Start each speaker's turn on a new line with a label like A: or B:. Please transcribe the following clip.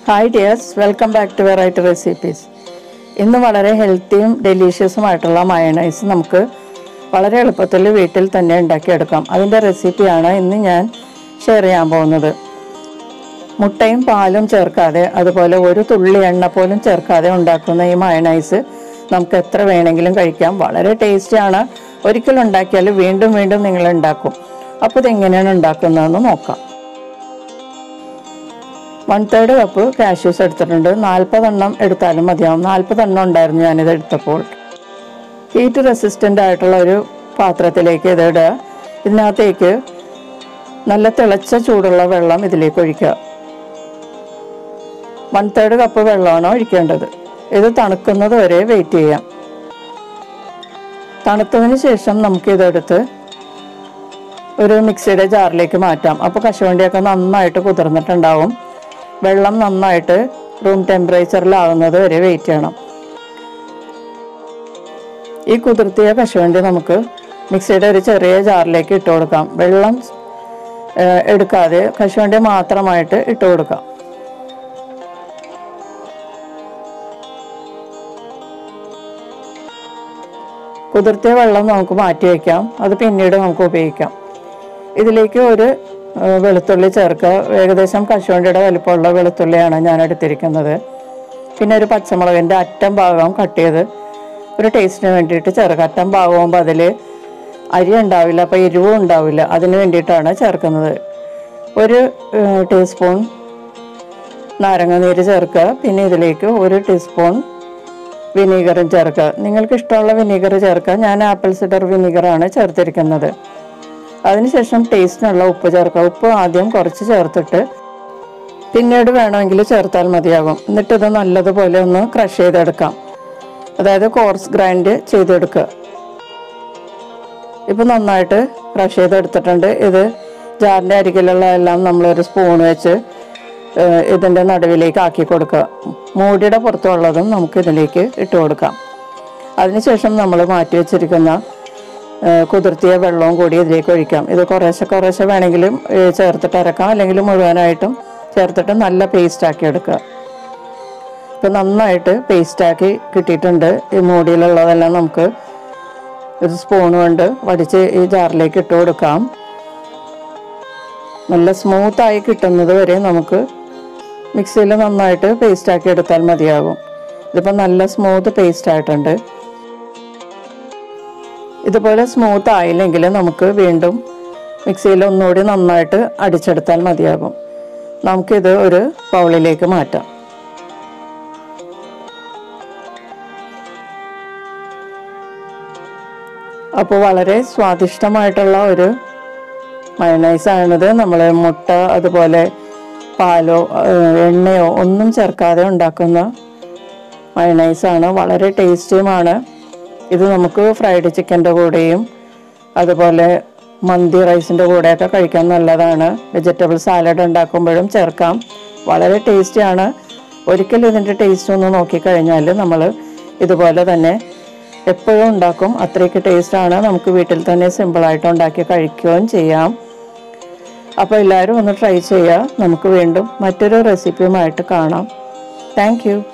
A: Hi dears, welcome back to variety recipes. ഇന്ന് വളരെ ഹെൽത്തിയും ഡെലീഷ്യസുമായിട്ടുള്ള mayonnaise നമുക്ക് വളരെ എളുപ്പത്തിൽ വീട്ടിൽ തന്നെ ഉണ്ടാക്കിയെടുക്കാം. അതിൻ്റെ റെസിപ്പിയാണ് ഇന്ന് ഞാൻ ഷെയർ ചെയ്യാൻ പോകുന്നത്. മുട്ടയും പാലും ചേർക്കാതെ, അതുപോലെ ഒരു തുള്ളി എണ്ണ പോലും ചേർക്കാതെ ഉണ്ടാക്കുന്ന ഈ മയണൈസ് നമുക്ക് എത്ര വേണമെങ്കിലും കഴിക്കാം. വളരെ ടേസ്റ്റിയാണ്. ഒരിക്കലും ഉണ്ടാക്കിയാൽ വീണ്ടും വീണ്ടും നിങ്ങൾ ഉണ്ടാക്കും. അപ്പോൾ ഇതെങ്ങനെയാണ് ഉണ്ടാക്കുന്നതെന്ന് നോക്കാം. 1/3 കപ്പ് കാഷ്യൂസ് എടുത്തിട്ടുണ്ട്. 40 എണ്ണം എടുത്താലും മതിയാവും. 40 എണ്ണം ഉണ്ടായിരുന്നു ഞാനിത് എടുത്തപ്പോൾ. ഹീറ്റ് റെസിസ്റ്റൻ്റ് ആയിട്ടുള്ള ഒരു പാത്രത്തിലേക്ക് ഇത് ഇടുക. ഇതിനകത്തേക്ക് നല്ല തിളച്ച ചൂടുള്ള വെള്ളം ഇതിലേക്ക് ഒഴിക്കുക. 1/3 കപ്പ് വെള്ളമാണ് ഒഴിക്കേണ്ടത്. ഇത് തണുക്കുന്നത് വരെ വെയിറ്റ് ചെയ്യാം. തണുത്തതിന് ശേഷം നമുക്കിതെടുത്ത് ഒരു മിക്സിയുടെ ജാറിലേക്ക് മാറ്റാം. അപ്പോൾ കശുവണ്ടിയൊക്കെ നന്നായിട്ട് കുതിർന്നിട്ടുണ്ടാവും. വെള്ളം നന്നായിട്ട് റൂം ടെമ്പറേച്ചറിലാവുന്നത് വരെ വെയിറ്റ് ചെയ്യണം. ഈ കുതിർത്തിയ കശുവണ്ടി നമുക്ക് മിക്സിയുടെ ഒരു ചെറിയ ജാറിലേക്ക് ഇട്ട് കൊടുക്കാം. വെള്ളം എടുക്കാതെ കശുവണ്ടി മാത്രമായിട്ട് ഇട്ട് കൊടുക്കാം. കുതിർത്തിയ വെള്ളം നമുക്ക് മാറ്റി വയ്ക്കാം. അത് പിന്നീട് നമുക്ക് ഉപയോഗിക്കാം. ഇതിലേക്ക് ഒരു വെളുത്തുള്ളി ചേർക്കുക. ഏകദേശം കശുവണ്ടിയുടെ വലിപ്പമുള്ള വെളുത്തുള്ളിയാണ് ഞാൻ എടുത്തിരിക്കുന്നത്. പിന്നെ ഒരു പച്ചമുളകിൻ്റെ അറ്റം ഭാഗം കട്ട് ചെയ്ത് ഒരു ടേസ്റ്റിന് വേണ്ടിയിട്ട് ചേർക്കുക. അറ്റം ഭാഗമാകുമ്പോൾ അതിൽ അരി ഉണ്ടാവില്ല, അപ്പോൾ എരിവും ഉണ്ടാവില്ല. അതിന് വേണ്ടിയിട്ടാണ് ചേർക്കുന്നത്. ഒരു ടീസ്പൂൺ നാരങ്ങ നീര് ചേർക്കുക. പിന്നെ ഇതിലേക്ക് ഒരു ടീസ്പൂൺ വിനീഗറും ചേർക്കുക. നിങ്ങൾക്ക് ഇഷ്ടമുള്ള വിനീഗർ ചേർക്കുക. ഞാൻ ആപ്പിൾ സിഡർ വിനീഗറാണ് ചേർത്തിരിക്കുന്നത്. അതിനുശേഷം ടേസ്റ്റിനുള്ള ഉപ്പ് ചേർക്കുക. ഉപ്പ് ആദ്യം കുറച്ച് ചേർത്തിട്ട് പിന്നീട് വേണമെങ്കിൽ ചേർത്താൽ മതിയാകും. എന്നിട്ടിത് നല്ലതുപോലെ ഒന്ന് ക്രഷ് ചെയ്തെടുക്കാം. അതായത് കോഴ്സ് ഗ്രൈൻഡ് ചെയ്തെടുക്കുക. ഇപ്പം നന്നായിട്ട് ക്രഷ് ചെയ്തെടുത്തിട്ടുണ്ട്. ഇത് ജാറിൻ്റെ അരികിലുള്ള എല്ലാം നമ്മളൊരു സ്പൂൺ വെച്ച് ഇതിൻ്റെ നടുവിലേക്ക് ആക്കി കൊടുക്കുക. മൂടിയുടെ പുറത്തുള്ളതും നമുക്ക് ഇതിലേക്ക് ഇട്ട് കൊടുക്കാം. അതിനുശേഷം നമ്മൾ മാറ്റി വെച്ചിരിക്കുന്ന കുതിർത്തിയ വെള്ളവും കൂടി ഇതിലേക്ക് ഒഴിക്കാം. ഇത് കുറേശ്ശെ വേണമെങ്കിലും ചേർത്തിട്ട് അരക്കാം, അല്ലെങ്കിൽ മുഴുവനായിട്ടും ചേർത്തിട്ട് നല്ല പേസ്റ്റാക്കി എടുക്കുക. ഇപ്പം നന്നായിട്ട് പേസ്റ്റാക്കി കിട്ടിയിട്ടുണ്ട്. ഈ മൂടിയിലുള്ളതെല്ലാം നമുക്ക് ഒരു സ്പൂൺ കൊണ്ട് വടിച്ച് ഈ ജാറിലേക്ക് ഇട്ട് കൊടുക്കാം. നല്ല സ്മൂത്തായി കിട്ടുന്നത് വരെ നമുക്ക് മിക്സിയിൽ നന്നായിട്ട് പേസ്റ്റാക്കി എടുത്താൽ മതിയാകും. ഇതിപ്പോൾ നല്ല സ്മൂത്ത് പേസ്റ്റ് ആയിട്ടുണ്ട്. ഇതുപോലെ സ്മൂത്ത് ആയില്ലെങ്കിൽ നമുക്ക് വീണ്ടും മിക്സിയിൽ ഒന്നുകൂടി നന്നായിട്ട് അടിച്ചെടുത്താൽ മതിയാകും. നമുക്കിത് ഒരു ബൗളിലേക്ക് മാറ്റാം. അപ്പോൾ വളരെ സ്വാദിഷ്ടമായിട്ടുള്ള ഒരു മയണൈസാണിത്. നമ്മൾ മുട്ട അതുപോലെ പാലോ എണ്ണയോ ഒന്നും ചേർക്കാതെ ഉണ്ടാക്കുന്ന മയണൈസാണ്. വളരെ ടേസ്റ്റിയുമാണ്. ഇത് നമുക്ക് ഫ്രൈഡ് ചിക്കൻ്റെ കൂടെയും അതുപോലെ മന്തി റൈസിൻ്റെ കൂടെയൊക്കെ കഴിക്കാൻ നല്ലതാണ്. വെജിറ്റബിൾ സാലഡ് ഉണ്ടാക്കുമ്പോഴും ചേർക്കാം. വളരെ ടേസ്റ്റിയാണ്. ഒരിക്കലും ഇതിൻ്റെ ടേസ്റ്റ് ഒന്ന് നോക്കിക്കഴിഞ്ഞാൽ നമ്മൾ ഇതുപോലെ തന്നെ എപ്പോഴും ഉണ്ടാക്കും. അത്രയ്ക്ക് ടേസ്റ്റാണ്. നമുക്ക് വീട്ടിൽ തന്നെ സിമ്പിളായിട്ട് ഉണ്ടാക്കി കഴിക്കുകയും ചെയ്യാം. അപ്പോൾ എല്ലാവരും ഒന്ന് ട്രൈ ചെയ്യുക. നമുക്ക് വീണ്ടും മറ്റൊരു റെസിപ്പിയുമായിട്ട് കാണാം. Thank U.